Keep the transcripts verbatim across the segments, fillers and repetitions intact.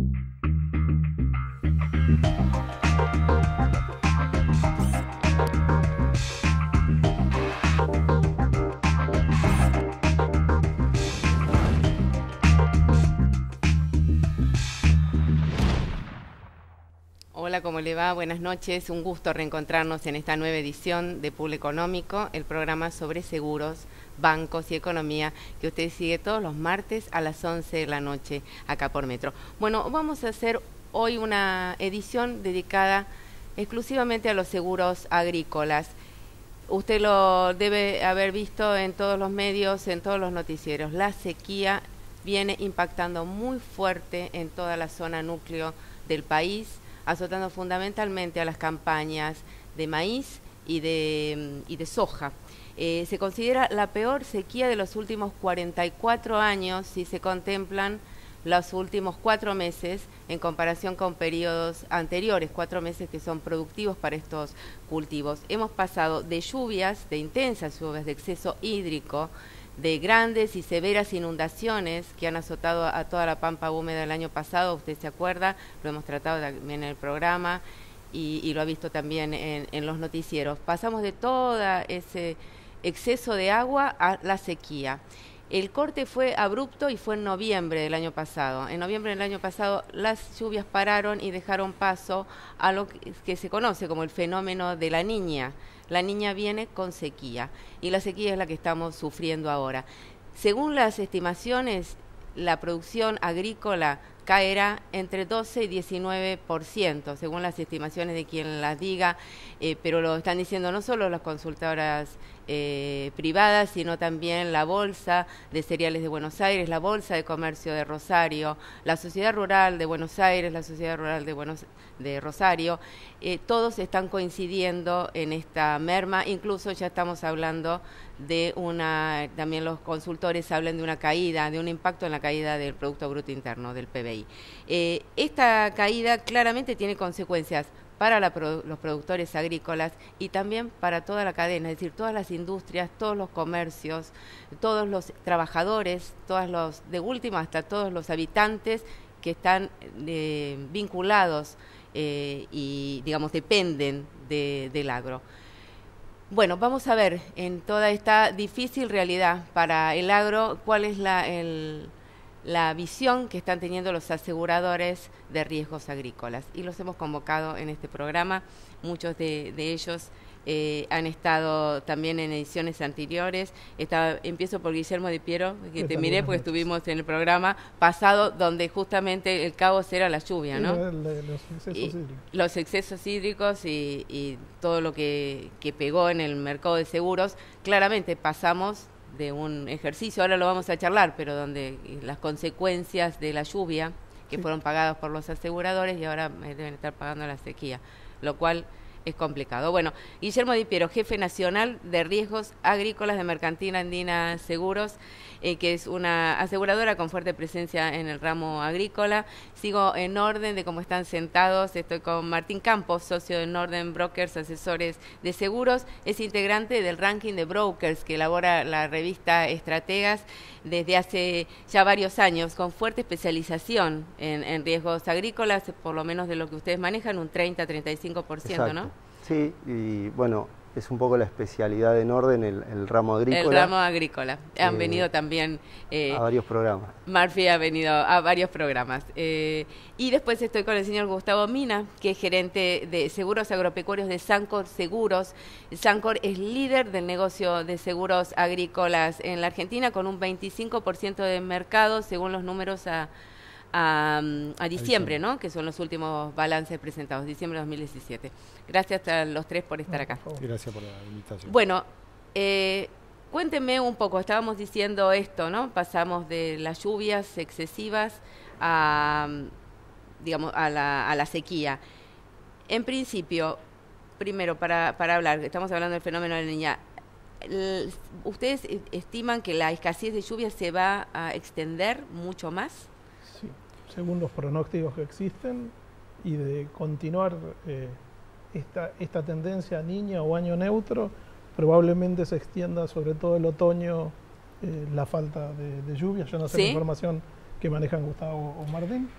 Hola, ¿cómo le va? Buenas noches. Un gusto reencontrarnos en esta nueva edición de Pool Económico, el programa sobre seguros, bancos y economía que usted sigue todos los martes a las once de la noche acá por Metro. Bueno, vamos a hacer hoy una edición dedicada exclusivamente a los seguros agrícolas. Usted lo debe haber visto en todos los medios, en todos los noticieros. La sequía viene impactando muy fuerte en toda la zona núcleo del país, azotando fundamentalmente a las campañas de maíz y de, y de soja. Eh, se considera la peor sequía de los últimos cuarenta y cuatro años si se contemplan los últimos cuatro meses en comparación con periodos anteriores, cuatro meses que son productivos para estos cultivos. Hemos pasado de lluvias, de intensas lluvias, de exceso hídrico, de grandes y severas inundaciones que han azotado a toda la pampa húmeda el año pasado, usted se acuerda, lo hemos tratado también en el programa y, y lo ha visto también en, en los noticieros. Pasamos de todo ese exceso de agua a la sequía. El corte fue abrupto y fue en noviembre del año pasado. En noviembre del año pasado las lluvias pararon y dejaron paso a lo que, que se conoce como el fenómeno de la Niña. La Niña viene con sequía y la sequía es la que estamos sufriendo ahora. Según las estimaciones, la producción agrícola caerá entre doce y diecinueve por ciento, según las estimaciones de quien las diga, eh, pero lo están diciendo no solo las consultoras eh, privadas, sino también la Bolsa de Cereales de Buenos Aires, la Bolsa de Comercio de Rosario, la Sociedad Rural de Buenos Aires, la Sociedad Rural de, Buenos, de Rosario, eh, todos están coincidiendo en esta merma, incluso ya estamos hablando de una, también los consultores hablan de una caída, de un impacto en la caída del Producto Bruto Interno, del P B I. Eh, esta caída claramente tiene consecuencias para la produ los productores agrícolas y también para toda la cadena, es decir, todas las industrias, todos los comercios, todos los trabajadores, todos los, de última hasta todos los habitantes que están eh, vinculados eh, y, digamos, dependen de, del agro. Bueno, vamos a ver en toda esta difícil realidad para el agro, cuál es la, el, la visión que están teniendo los aseguradores de riesgos agrícolas. Y los hemos convocado en este programa, muchos de, de ellos eh, han estado también en ediciones anteriores. Estaba, empiezo por Guillermo Di Piero, que te miré porque estuvimos en el programa pasado donde justamente el caos era la lluvia, ¿no? Los excesos hídricos. Los excesos hídricos y, y todo lo que, que pegó en el mercado de seguros. Claramente pasamos de un ejercicio, ahora lo vamos a charlar, pero donde las consecuencias de la lluvia que sí. fueron pagadas por los aseguradores y ahora deben estar pagando la sequía, lo cual es complicado. Bueno, Guillermo Di Piero, jefe nacional de riesgos agrícolas de Mercantil Andina Seguros, eh, que es una aseguradora con fuerte presencia en el ramo agrícola. Sigo en orden de cómo están sentados. Estoy con Martín Campos, socio de Norden Brokers, asesores de seguros. Es integrante del ranking de brokers que elabora la revista Estrategas desde hace ya varios años, con fuerte especialización en, en riesgos agrícolas, por lo menos de lo que ustedes manejan, un treinta a treinta y cinco por ciento, Exacto. ¿no? Sí, y bueno, es un poco la especialidad de Norden, el, el ramo agrícola. El ramo agrícola. Han eh, venido también... Eh, a varios programas. Murphy ha venido a varios programas. Eh, y después estoy con el señor Gustavo Mina, que es gerente de seguros agropecuarios de Sancor Seguros. Sancor es líder del negocio de seguros agrícolas en la Argentina, con un veinticinco por ciento de mercado, según los números a... A, a diciembre, ¿no? Que son los últimos balances presentados, diciembre de dos mil diecisiete. Gracias a los tres por estar acá. Gracias por la invitación. Bueno, eh, cuéntenme un poco, estábamos diciendo esto, ¿no? Pasamos de las lluvias excesivas a, digamos, a la, a la sequía. En principio, primero, para, para hablar, estamos hablando del fenómeno de la Niña. ¿Ustedes estiman que la escasez de lluvia se va a extender mucho más? Sí, según los pronósticos que existen, y de continuar eh, esta, esta tendencia a Niña o año neutro, probablemente se extienda sobre todo el otoño eh, la falta de, de lluvia. Yo no sé, ¿sí?, la información que manejan Gustavo o Martín.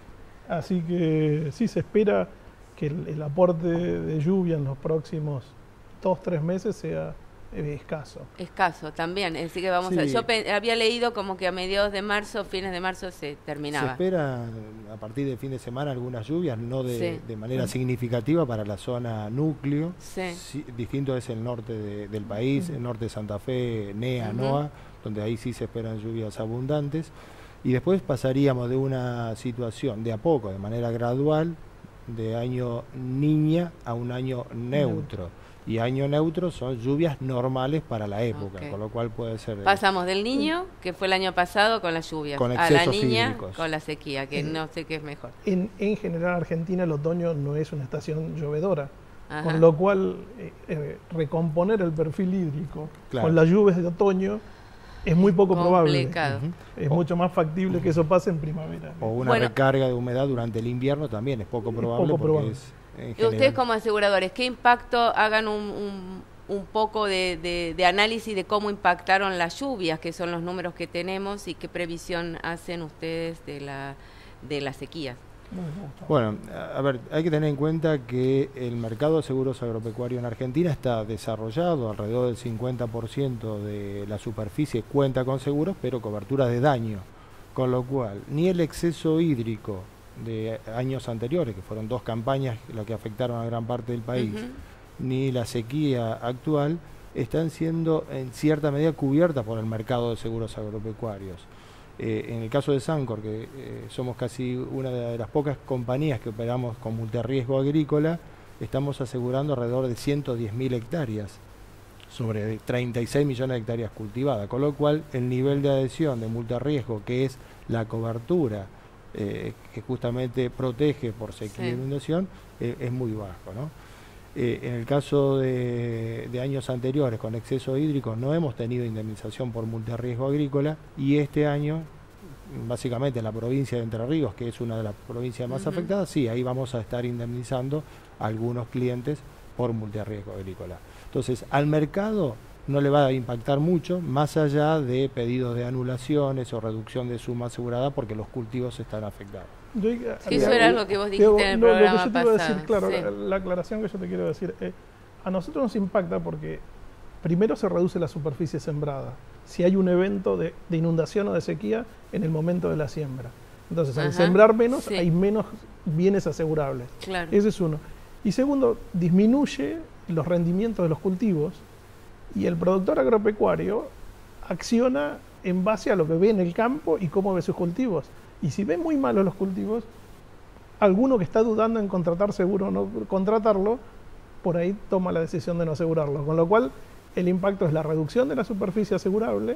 Así que sí se espera que el, el aporte de lluvia en los próximos dos, tres meses sea eh, escaso. Escaso también, así que vamos Sí. a... Yo pe- había leído como que a mediados de marzo, fines de marzo se terminaba. Se espera a partir del fin de semana algunas lluvias, no de, Sí. de manera significativa para la zona núcleo. Sí. Sí, distinto es el norte de- del país, el norte de Santa Fe, NEA, Ujú. NOA, donde ahí sí se esperan lluvias abundantes. Y después pasaríamos de una situación de a poco, de manera gradual, de año niña a un año neutro. Y año neutro son lluvias normales para la época, Ok. con lo cual puede ser... eh, Pasamos del niño, que fue el año pasado con las lluvias, Con a la excesos niña hídricos. con la sequía, que Eh, no sé qué es mejor. En, en general, Argentina, el otoño no es una estación llovedora, Ajá. con lo cual eh, eh, recomponer el perfil hídrico Claro. con las lluvias de otoño es muy poco probable. Complicado. Ujú. Es O- mucho más factible que eso pase en primavera. O una Bueno. recarga de humedad durante el invierno también es poco Es probable poco porque probable. es en Y general- ustedes como aseguradores, ¿qué impacto hagan un, un, un poco de, de- de análisis de cómo impactaron las lluvias, que son los números que tenemos, y qué previsión hacen ustedes de la, de la sequía? Bueno, a a ver, hay que tener en cuenta que el mercado de seguros agropecuarios en Argentina está desarrollado, alrededor del cincuenta por ciento de la superficie cuenta con seguros, pero cobertura de daño, con lo cual ni el exceso hídrico de años anteriores, que fueron dos campañas las que afectaron a gran parte del país, Ujú. ni la sequía actual están siendo en cierta medida cubiertas por el mercado de seguros agropecuarios. Eh, en el caso de Sancor, que eh, somos casi una de las pocas compañías que operamos con multirriesgo agrícola, estamos asegurando alrededor de ciento diez mil hectáreas sobre treinta y seis millones de hectáreas cultivadas, con lo cual el nivel de adhesión de multirriesgo, que es la cobertura eh, que justamente protege por sequía Sí. e inundación, eh, es muy bajo, ¿no? Eh, en el caso de, de años anteriores con exceso hídrico no hemos tenido indemnización por multirriesgo agrícola, y este año, básicamente en la provincia de Entre Ríos, que es una de las provincias más Ujú. afectadas, sí, ahí vamos a estar indemnizando a algunos clientes por multirriesgo agrícola. Entonces, al mercado no le va a impactar mucho, más allá de pedidos de anulaciones o reducción de suma asegurada porque los cultivos están afectados. Yo, Sí, eso era algo que vos dijiste Diego, en el no, programa lo que yo te iba a pasado, decir, claro, sí. la, la aclaración que yo te quiero decir, eh, a nosotros nos impacta porque primero se reduce la superficie sembrada, si hay un evento de, de inundación o de sequía en el momento de la siembra. Entonces, al Ajá, sembrar menos, sí. hay menos bienes asegurables. Claro. Ese es uno. Y segundo, disminuye los rendimientos de los cultivos y el productor agropecuario acciona en base a lo que ve en el campo y cómo ve sus cultivos. Y si ve muy malos los cultivos, alguno que está dudando en contratar seguro o no contratarlo, por ahí toma la decisión de no asegurarlo. Con lo cual, el impacto es la reducción de la superficie asegurable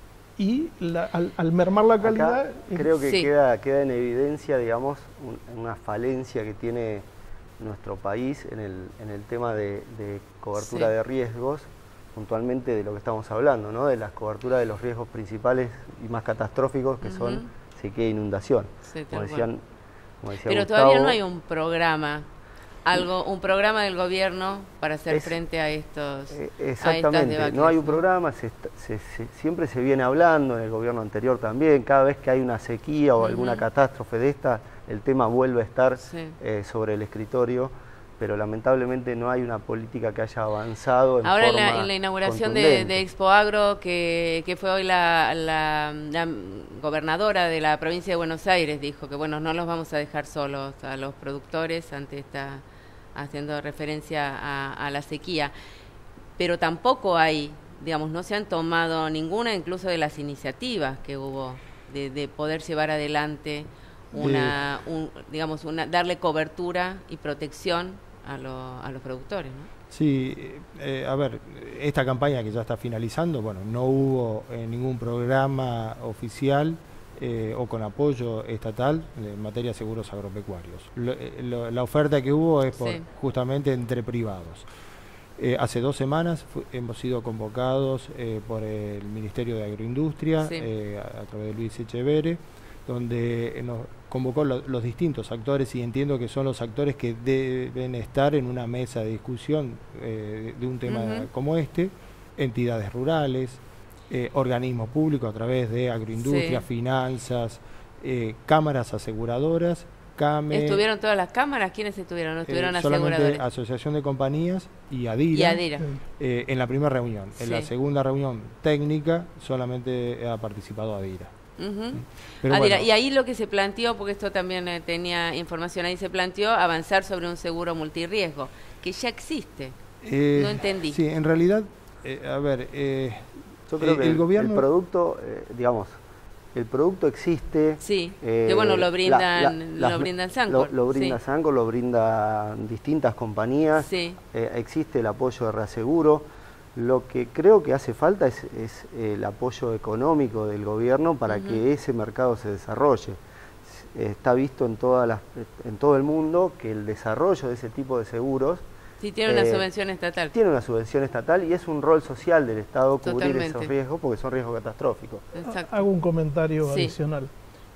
y la- al, al mermar la calidad... Acá eh, creo que Sí. queda, queda en evidencia, digamos, un- una falencia que tiene nuestro país en el, en el tema de, de cobertura Sí. de riesgos, puntualmente de lo que estamos hablando, ¿no? De las coberturas de los riesgos principales y más catastróficos, que Ujú. son sequía e inundación. Sí, tal Como cual. decían, como decía Pero Gustavo, todavía no hay un programa, algo, un programa del gobierno para hacer Es- frente a estos. Eh, a estas Exactamente, debacles, no hay un programa, se está- se- se- siempre se viene hablando, en el gobierno anterior también, cada vez que hay una sequía o alguna Ujú. catástrofe de esta, el tema vuelve a estar Sí. eh, sobre el escritorio, pero lamentablemente no hay una política que haya avanzado en Ahora en la, forma en la inauguración de, contundente. de Expo Agro, que, que fue hoy la, la, la gobernadora de la provincia de Buenos Aires, dijo que bueno, no los vamos a dejar solos a los productores ante esta, haciendo referencia a, a la sequía. Pero tampoco hay, digamos, no se han tomado ninguna, incluso de las iniciativas que hubo, de, de poder llevar adelante una, un, digamos, una, darle cobertura y protección a, lo, a los productores, ¿no? Sí, eh, a ver, esta campaña que ya está finalizando, bueno, no hubo eh, ningún programa oficial eh, o con apoyo estatal en materia de seguros agropecuarios. Lo- eh, lo- la oferta que hubo es por, Sí. justamente entre privados. Eh, hace dos semanas fu- hemos sido convocados eh, por el Ministerio de Agroindustria, Sí. eh, a, a través de Luis Echevere, donde eh, nos convocó lo- los distintos actores, y entiendo que son los actores que deben estar en una mesa de discusión eh, de un tema Ujú. como este: entidades rurales, eh, organismos públicos a través de agroindustria, Sí. finanzas, eh, cámaras aseguradoras CAME. ¿Estuvieron todas las cámaras? ¿Quiénes estuvieron? ¿No estuvieron eh, aseguradores? Solamente Asociación de Compañías y ADIRA, Y ADIRA. Eh, en la primera reunión. En Sí. la segunda reunión técnica solamente ha participado ADIRA. Uh-huh. Pero Adira, bueno. y ahí lo que se planteó, porque esto también eh, tenía información ahí, se planteó avanzar sobre un seguro multirriesgo, que ya existe. Eh, no entendí. Sí, en realidad, eh, a ver, eh, Yo creo eh, que el el, gobierno... el producto, eh, digamos, el producto existe. Sí, eh, que bueno, lo la- brindan, la- lo las- brindan Sancor. Lo, lo brinda sí. Sancor, lo brindan distintas compañías. Sí. Eh, existe el apoyo de reaseguro. Lo que creo que hace falta es, es el apoyo económico del gobierno para Ujú. que ese mercado se desarrolle. S- Está visto en, todas las, en todo el mundo que el desarrollo de ese tipo de seguros Sí, tiene una eh, subvención estatal. tiene una subvención estatal y es un rol social del Estado cubrir Totalmente. esos riesgos porque son riesgos catastróficos. Exacto. Hago un comentario Sí. adicional.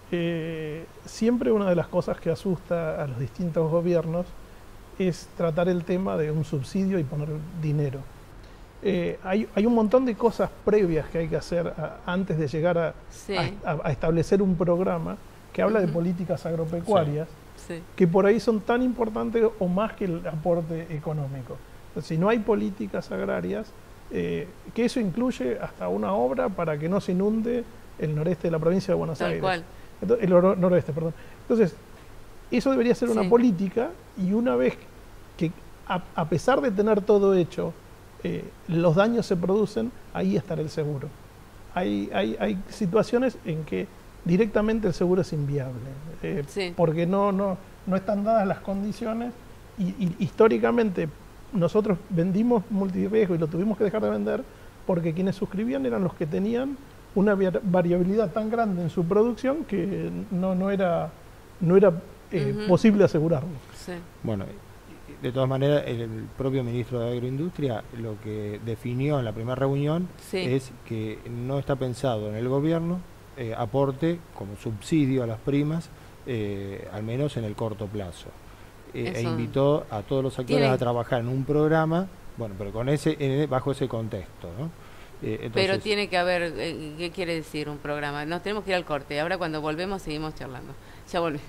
Eh, siempre una de las cosas que asusta a los distintos gobiernos es tratar el tema de un subsidio y poner dinero. Eh, hay, hay un montón de cosas previas que hay que hacer a- antes de llegar a, Sí. a- a- a establecer un programa que habla de Ujú. políticas agropecuarias, Sí. que por ahí son tan importantes o más que el aporte económico. Entonces, si no hay políticas agrarias, eh, que eso incluye hasta una obra para que no se inunde el noreste de la provincia de Buenos Tal Aires. cual. Entonces, el oro- noroeste, perdón. Entonces, eso debería ser una Sí. política y una vez que, a, a pesar de tener todo hecho, eh, los daños se producen, ahí estará el seguro. Hay, hay, hay situaciones en que directamente el seguro es inviable, eh, Sí. porque no, no, no están dadas las condiciones y, y históricamente nosotros vendimos multirriesgo y lo tuvimos que dejar de vender porque quienes suscribían eran los que tenían una var- variabilidad tan grande en su producción que no, no era, no era eh, Ujú. posible asegurarlo. Sí. Bueno, de todas maneras, el, el propio ministro de Agroindustria lo que definió en la primera reunión Sí. es que no está pensado en el gobierno eh, aporte como subsidio a las primas, eh, al menos en el corto plazo. Eh, e Eso. invitó a todos los actores Tiene- a trabajar en un programa, bueno, pero con ese en- bajo ese contexto, ¿no? Eh, Pero entonces, tiene que haber, eh, ¿qué quiere decir un programa? Nos tenemos que ir al corte. Ahora cuando volvemos seguimos charlando. Ya volvemos.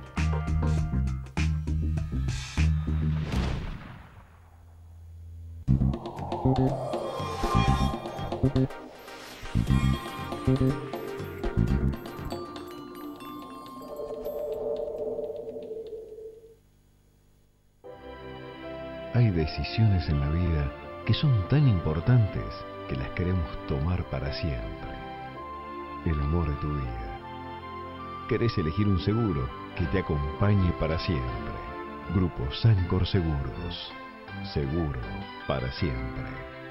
Hay decisiones en la vida que son tan importantes que las queremos tomar para siempre. El amor de tu vida. Querés elegir un seguro que te acompañe para siempre. Grupo Sancor Seguros. Seguro para siempre.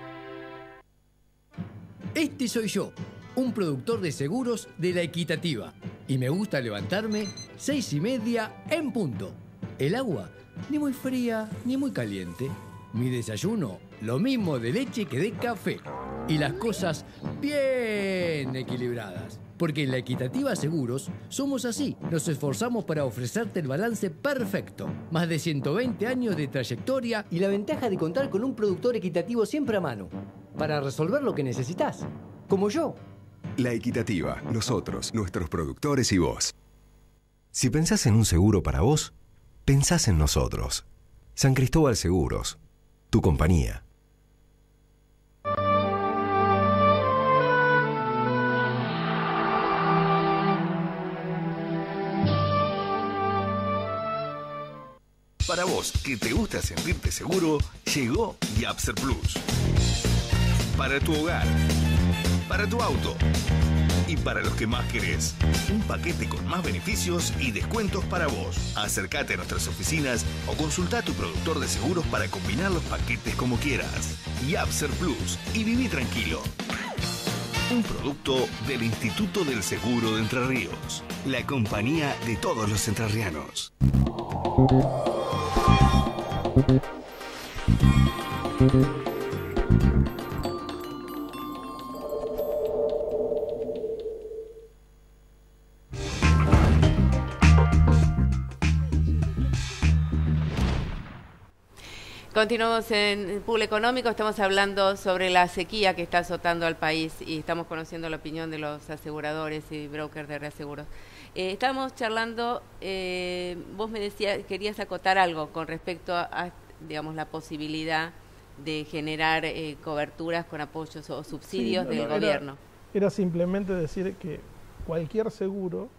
Este soy yo, un productor de seguros de La Equitativa. Y me gusta levantarme seis y media en punto. El agua, ni muy fría ni muy caliente. Mi desayuno, lo mismo de leche que de café. Y las cosas bien equilibradas. Porque en La Equitativa Seguros somos así. Nos esforzamos para ofrecerte el balance perfecto. Más de ciento veinte años de trayectoria Y la ventaja de contar con un productor equitativo siempre a mano, para resolver lo que necesitas, como yo. La Equitativa, nosotros, nuestros productores y vos. Si pensás en un seguro para vos, pensás en nosotros. San Cristóbal Seguros, tu compañía. Para vos, que te gusta sentirte seguro, llegó Yapser Plus. Para tu hogar, para tu auto y para los que más querés. Un paquete con más beneficios y descuentos para vos. Acércate a nuestras oficinas o consulta a tu productor de seguros para combinar los paquetes como quieras. Yapser Plus y viví tranquilo. Un producto del Instituto del Seguro de Entre Ríos. La compañía de todos los entrerrianos. Continuamos en Pool Económico, estamos hablando sobre la sequía que está azotando al país y estamos conociendo la opinión de los aseguradores y brokers de reaseguros. Eh, estábamos charlando, eh, vos me decías, querías acotar algo con respecto a, a digamos, la posibilidad de generar eh, coberturas con apoyos o subsidios sí, no, del no, era, gobierno. Era simplemente decir que cualquier seguro,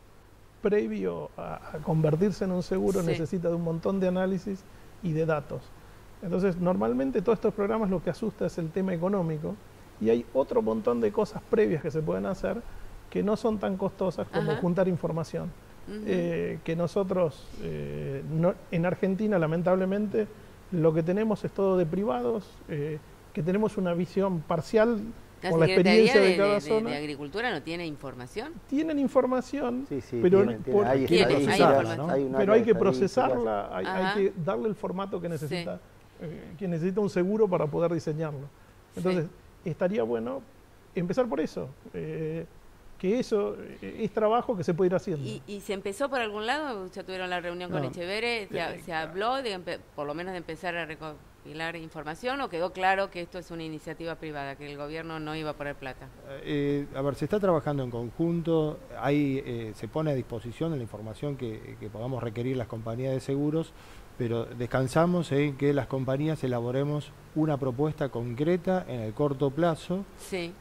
previo a, a convertirse en un seguro, sí. necesita de un montón de análisis y de datos. Entonces, normalmente todos estos programas lo que asusta es el tema económico, y hay otro montón de cosas previas que se pueden hacer que no son tan costosas como Ajá. juntar información. Uh-huh. eh, que nosotros, eh, no, en Argentina, lamentablemente, lo que tenemos es todo de privados, eh, que tenemos una visión parcial la por la experiencia de, de cada de, zona. ¿De Agricultura no tiene información? Tienen información, sí, sí, pero, tienen, por, tienen. Hay, hay, hay, hay, hay, ¿no? hay pero hay que procesarla, hay, hay que darle el formato que necesita, sí. eh, que necesita un seguro para poder diseñarlo. Entonces, sí. estaría bueno empezar por eso. Eh, que eso es trabajo que se puede ir haciendo. ¿Y, y se empezó por algún lado? ¿Ya tuvieron la reunión con no. Echeverre? ¿Se, eh, se habló de por lo menos de empezar a recopilar información o quedó claro que esto es una iniciativa privada, que el gobierno no iba a poner plata? Eh, a ver, se está trabajando en conjunto, hay, eh, se pone a disposición la información que, que podamos requerir las compañías de seguros, pero descansamos en que las compañías elaboremos una propuesta concreta en el corto plazo, sí.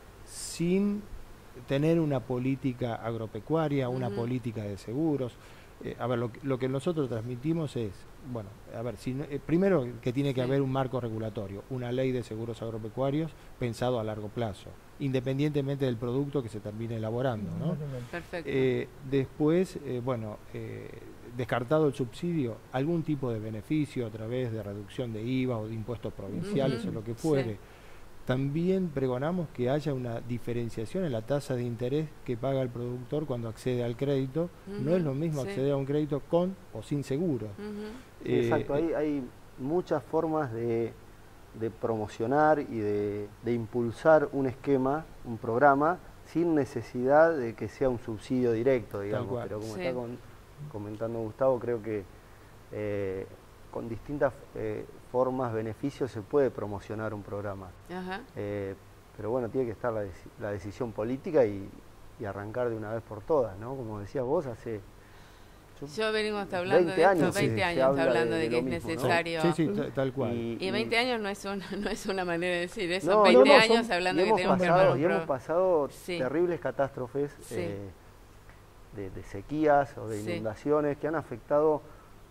sin tener una política agropecuaria, una uh-huh. política de seguros. Eh, a ver, lo, lo que nosotros transmitimos es, bueno, a ver, si, eh, primero que tiene que sí. haber un marco regulatorio, una ley de seguros agropecuarios pensado a largo plazo, independientemente del producto que se termine elaborando, ¿no? Perfecto. Eh, después, eh, bueno, eh, descartado el subsidio, algún tipo de beneficio a través de reducción de I V A o de impuestos provinciales uh-huh. o lo que fuere. Sí. También pregonamos que haya una diferenciación en la tasa de interés que paga el productor cuando accede al crédito. Uh-huh, no es lo mismo sí. acceder a un crédito con o sin seguro. Uh-huh. sí, eh, exacto, hay, hay muchas formas de, de promocionar y de, de impulsar un esquema, un programa, sin necesidad de que sea un subsidio directo, digamos. Pero como sí. está con, comentando Gustavo, creo que eh, con distintas eh, formas, beneficios, se puede promocionar un programa. Ajá. Eh, pero bueno, tiene que estar la, dec la decisión política y, y arrancar de una vez por todas, ¿no? Como decías vos, hace... Yo, yo venimos hasta hablando de esto, veinte años está hablando de, de, de que es mismo, necesario. ¿no? Sí, sí, tal cual. Y, y veinte años no es, una, no es una manera de decir eso, no, veinte no, no, años son, hablando de que tenemos pasado, que... Y hemos pasado sí. terribles catástrofes sí. eh, de, de sequías o de inundaciones sí. que han afectado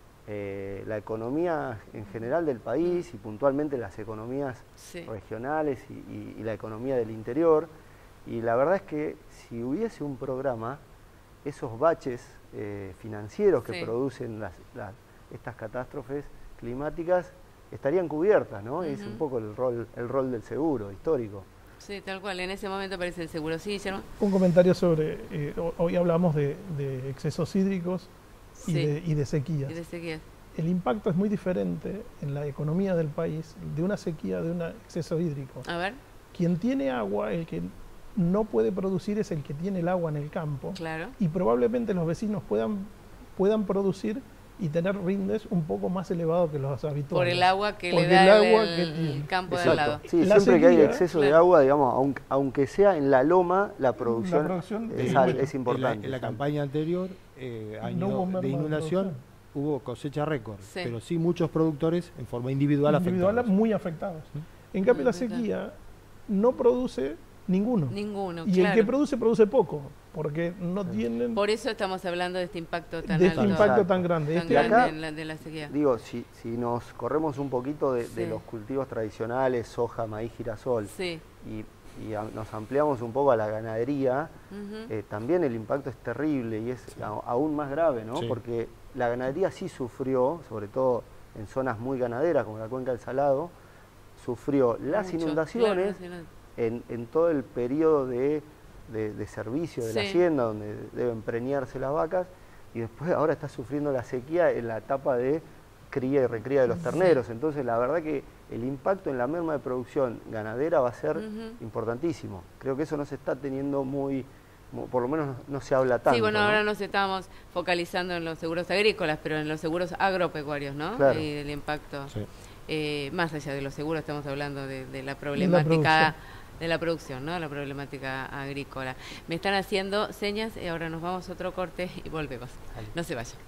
eh, la economía en general del país y puntualmente las economías sí. regionales y, y, y la economía del interior. Y la verdad es que si hubiese un programa, esos baches eh, financieros que sí. producen las, las, estas catástrofes climáticas estarían cubiertas, ¿no? Uh-huh. Es un poco el rol, el rol del seguro histórico. Sí, tal cual. En ese momento aparece el seguro. Sí, ¿no? Un comentario sobre, eh, hoy hablamos de, de excesos hídricos y, sí. de, y de sequías. Y de sequías. El impacto es muy diferente en la economía del país de una sequía, de un exceso hídrico. A ver. Quien tiene agua, el que no puede producir es el que tiene el agua en el campo. Claro. Y probablemente los vecinos puedan, puedan producir y tener rindes un poco más elevados que los habituales. Por el agua que le da el, agua el, que el campo de al lado. Sí, la siempre sequía, que hay exceso claro. de agua, digamos, aunque, aunque sea en la loma, la producción, la producción es, es, es importante. En la, en la campaña anterior, eh, año no de inundación, hubo cosecha récord, sí. pero sí muchos productores en forma individual, individual afectados. muy afectados. ¿Sí? En cambio, la sequía no produce ninguno. Ninguno, Y claro. el que produce, produce poco, porque no sí. tienen... Por eso estamos hablando de este impacto tan de alto. este impacto tan grande. Tan este grande acá, en la, de la sequía. Digo, si, si nos corremos un poquito de, sí. de los cultivos tradicionales, soja, maíz, girasol, sí. y, y a, nos ampliamos un poco a la ganadería, uh-huh. eh, también el impacto es terrible y es sí. a, aún más grave, ¿no? Sí. Porque la ganadería sí sufrió, sobre todo en zonas muy ganaderas, como la cuenca del Salado, sufrió las Mucho. inundaciones, claro, En, en todo el periodo de, de, de servicio de sí. la hacienda, donde deben preñarse las vacas, y después ahora está sufriendo la sequía en la etapa de cría y recría de los terneros. Sí. Entonces la verdad que el impacto en la merma de producción ganadera va a ser uh-huh. importantísimo. Creo que eso no se está teniendo muy, por lo menos no, no se habla tanto. Sí, bueno, ¿no? ahora nos estamos focalizando en los seguros agrícolas, pero en los seguros agropecuarios, ¿no? Claro. Y el impacto, sí. eh, más allá de los seguros, estamos hablando de, de la problemática... de la producción, ¿no? La problemática agrícola. Me están haciendo señas y ahora nos vamos a otro corte y volvemos. No se vayan.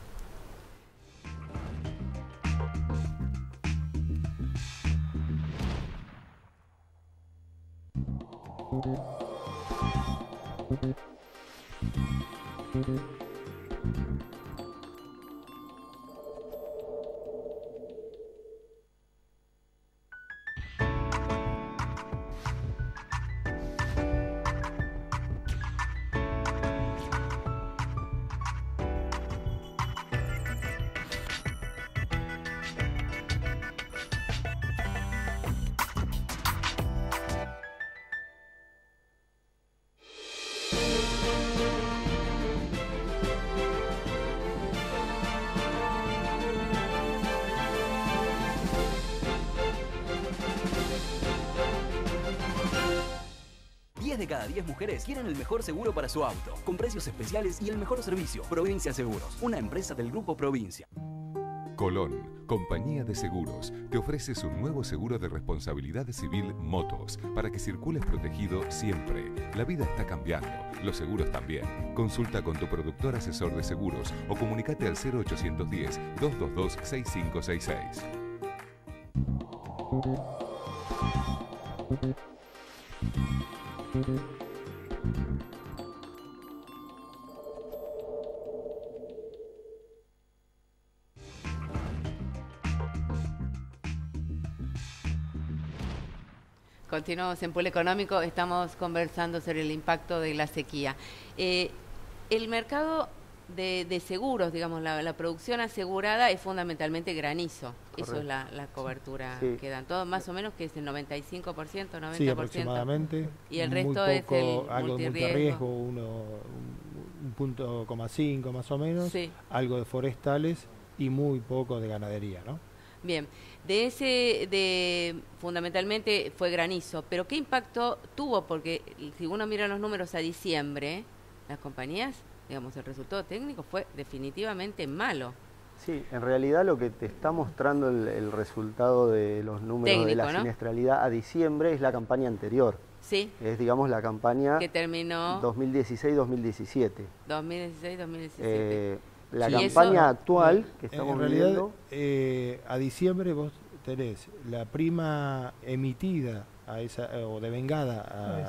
diez de cada diez mujeres quieren el mejor seguro para su auto, con precios especiales y el mejor servicio. Provincia Seguros, una empresa del Grupo Provincia. Colón, compañía de seguros, te ofrece su nuevo seguro de responsabilidad civil Motos, para que circules protegido siempre. La vida está cambiando, los seguros también. Consulta con tu productor asesor de seguros o comunícate al cero ochocientos diez, doscientos veintidós, sesenta y cinco sesenta y seis. Continuamos en Polo Económico, estamos conversando sobre el impacto de la sequía. Eh, el mercado de, de seguros, digamos, la, la producción asegurada es fundamentalmente granizo. Correcto. Eso es la, la cobertura sí. que dan. Todo más o menos que es el noventa y cinco por ciento, noventa por ciento. Sí, aproximadamente. Y el resto poco, es el algo multirriesgo. de multirriesgo, uno, un punto coma cinco más o menos, sí. algo de forestales y muy poco de ganadería, ¿no? Bien, de ese, de fundamentalmente fue granizo, pero ¿qué impacto tuvo? Porque si uno mira los números a diciembre, las compañías, digamos, el resultado técnico fue definitivamente malo. Sí, en realidad lo que te está mostrando el, el resultado de los números técnico, de la ¿no? siniestralidad a diciembre es la campaña anterior. Sí. Es, digamos, la campaña que terminó dos mil dieciséis dos mil diecisiete. dos mil dieciséis dos mil diecisiete. Eh, La sí, campaña eso, actual que estamos en realidad, viendo... Eh, a diciembre vos tenés la prima emitida a esa, o devengada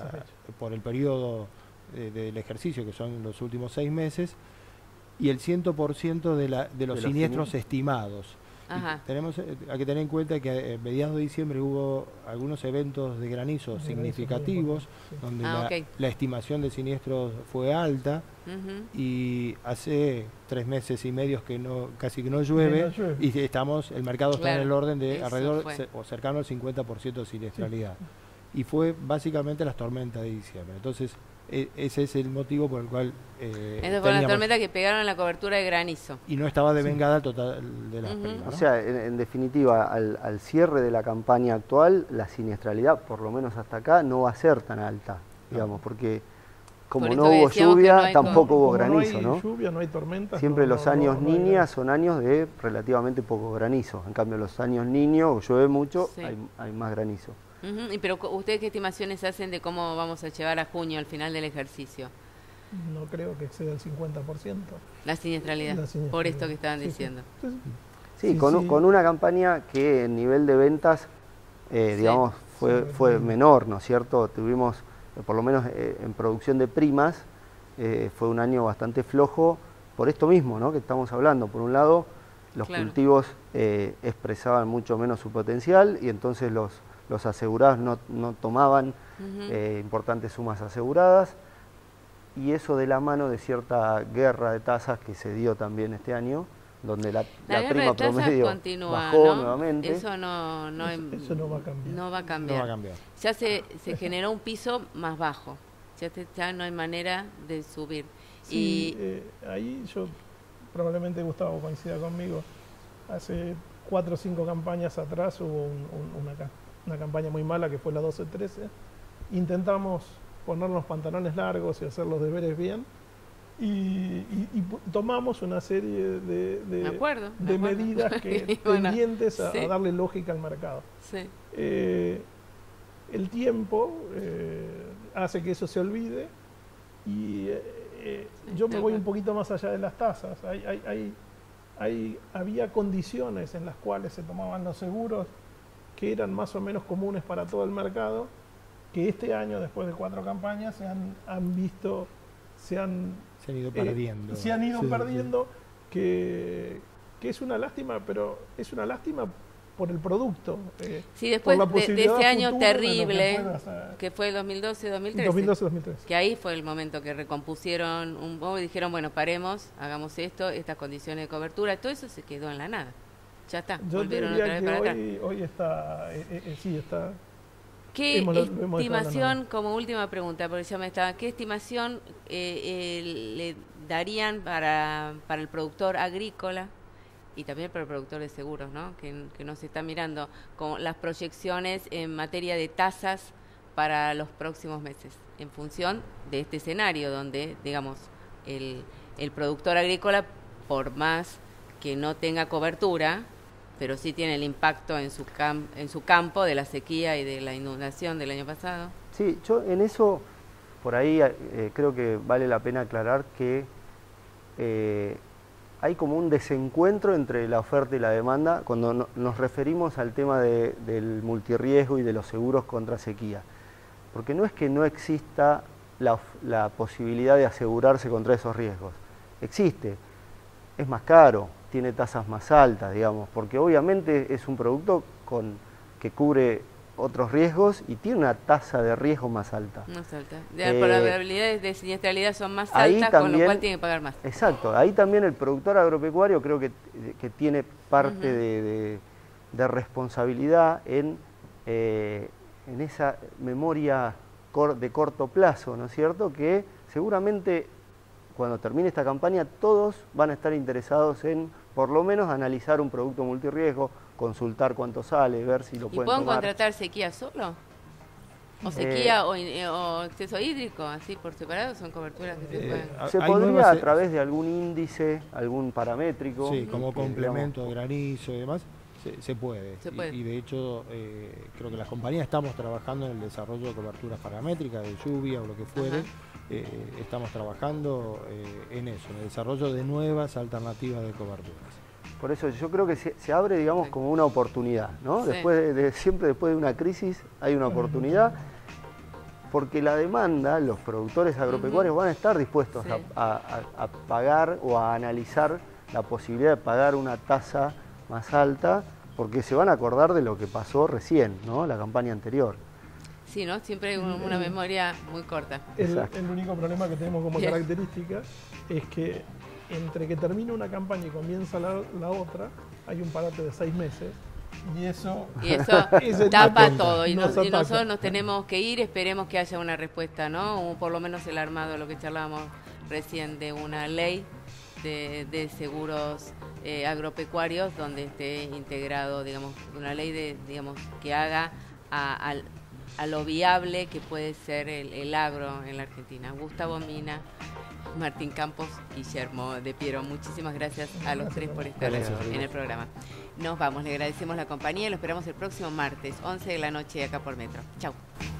a, por el periodo de, del ejercicio, que son los últimos seis meses, y el cien por ciento de, la, de los de siniestros los estimados. Tenemos hay que tener en cuenta que a mediados de diciembre hubo algunos eventos de granizo sí, significativos, sí. donde ah, la, okay. la estimación de siniestros fue alta, uh-huh. y hace tres meses y medio que no casi que no llueve, no llueve. y estamos el mercado claro. está en el orden de Eso alrededor fue. o cercano al cincuenta por ciento de siniestralidad. Sí. Y fue básicamente las tormentas de diciembre. Entonces, e ese es el motivo por el cual... Eh, Esas fueron las tormentas que pegaron la cobertura de granizo. Y no estaba devengada el total de las uh-huh. primas, ¿no? O sea, en, en definitiva, al, al cierre de la campaña actual, la siniestralidad, por lo menos hasta acá, no va a ser tan alta, digamos, no. porque como por no hubo lluvia, no tampoco hubo granizo, no hay ¿no? lluvia, no hay tormentas. Siempre no, los no, años no, no, niñas no. son años de relativamente poco granizo. En cambio, los años niños, llueve mucho, sí. hay, hay más granizo. Uh-huh. ¿Y pero ustedes qué estimaciones hacen de cómo vamos a llevar a junio al final del ejercicio? No creo que exceda el cincuenta por ciento. La siniestralidad, la siniestralidad. Por esto que estaban sí, diciendo. Sí, sí, sí, con, sí. con una campaña que en nivel de ventas, eh, sí. digamos, fue, sí, fue sí. menor, ¿no es cierto? Tuvimos, eh, por lo menos eh, en producción de primas, eh, fue un año bastante flojo por esto mismo, ¿no? Que estamos hablando. Por un lado, los claro. cultivos eh, expresaban mucho menos su potencial y entonces los, los asegurados no, no tomaban uh-huh. eh, importantes sumas aseguradas. Y eso de la mano de cierta guerra de tasas que se dio también este año, donde la, la, la prima promedio continúa, bajó ¿no? nuevamente. Eso no, no, eso, eso no va a cambiar. No va a cambiar. No va a cambiar. Ya se, se generó un piso más bajo, ya, te, ya no hay manera de subir. Sí, y eh, ahí yo, probablemente Gustavo coincida conmigo, hace cuatro o cinco campañas atrás hubo un, un, una, una campaña muy mala que fue la doce trece. Intentamos poner los pantalones largos y hacer los deberes bien y, y, y tomamos una serie de, de, acuerdo, de medidas que bueno, tendientes a, sí. a darle lógica al mercado. Sí. Eh, el tiempo eh, hace que eso se olvide y eh, eh, yo me voy un poquito más allá de las tasas. Hay, hay, hay, hay, había condiciones en las cuales se tomaban los seguros que eran más o menos comunes para todo el mercado, que este año, después de cuatro campañas, se han, han visto, se han, se han ido perdiendo. Eh, se han ido sí, perdiendo, sí. Que, que es una lástima, pero es una lástima por el producto. Eh, sí, después de, de ese año terrible, que, que fue el dos mil doce dos mil trece, dos mil doce dos mil trece, que ahí fue el momento que recompusieron un poco y dijeron, bueno, paremos, hagamos esto, estas condiciones de cobertura, todo eso se quedó en la nada. Ya está, yo volvieron otra vez para hoy, atrás. Hoy está, eh, eh, sí, está... ¿Qué hemos, estimación, como última pregunta, porque ya me estaba, qué estimación eh, eh, le darían para, para el productor agrícola y también para el productor de seguros, ¿no? Que, que nos está mirando con las proyecciones en materia de tasas para los próximos meses, en función de este escenario donde, digamos, el, el productor agrícola, por más que no tenga cobertura, pero sí tiene el impacto en su, cam en su campo de la sequía y de la inundación del año pasado? Sí, yo en eso, por ahí eh, creo que vale la pena aclarar que eh, hay como un desencuentro entre la oferta y la demanda cuando no, nos referimos al tema de, del multirriesgo y de los seguros contra sequía. Porque no es que no exista la, la posibilidad de asegurarse contra esos riesgos. Existe, es más caro, tiene tasas más altas, digamos, porque obviamente es un producto con, que cubre otros riesgos y tiene una tasa de riesgo más alta. Más alta. Las eh, probabilidades de siniestralidad son más altas, también, con lo cual tiene que pagar más. Exacto, ahí también el productor agropecuario creo que, que tiene parte uh-huh. de, de, de responsabilidad en, eh, en esa memoria cor, de corto plazo, ¿no es cierto? Que seguramente cuando termine esta campaña todos van a estar interesados en por lo menos analizar un producto multirriesgo, consultar cuánto sale, ver si lo pueden tomar. ¿Y pueden contratar sequía solo? ¿O sequía eh, o, o exceso hídrico, así por separado? ¿Son coberturas que se pueden...? Eh, se podría a través de algún índice, algún paramétrico. Sí, como complemento de granizo y demás, se, se puede. Se puede. Y, y de hecho, eh, creo que las compañías estamos trabajando en el desarrollo de coberturas paramétricas, de lluvia o lo que fuere. Eh, estamos trabajando eh, en eso, en el desarrollo de nuevas alternativas de coberturas. Por eso yo creo que se, se abre, digamos, sí. como una oportunidad, ¿no? Sí. Después de, de, siempre después de una crisis hay una oportunidad, porque la demanda, los productores agropecuarios uh-huh. van a estar dispuestos sí. a, a, a pagar o a analizar la posibilidad de pagar una tasa más alta, porque se van a acordar de lo que pasó recién, ¿no? La campaña anterior. Sí, ¿no? Siempre hay un, una memoria muy corta. El, el único problema que tenemos como Bien. característica es que entre que termina una campaña y comienza la, la otra, hay un parate de seis meses. Y eso, y eso tapa todo. Y, nos, y nosotros nos tenemos que ir, esperemos que haya una respuesta, ¿no? O por lo menos el armado, lo que charlábamos recién, de una ley de, de seguros eh, agropecuarios donde esté integrado, digamos, una ley de, digamos, que haga a, al a lo viable que puede ser el, el agro en la Argentina. Gustavo Mina, Martín Campos, Guillermo de Piero, muchísimas gracias a los tres por estar gracias, en el programa. Nos vamos, le agradecemos la compañía y lo esperamos el próximo martes, once de la noche acá por Metro. Chau.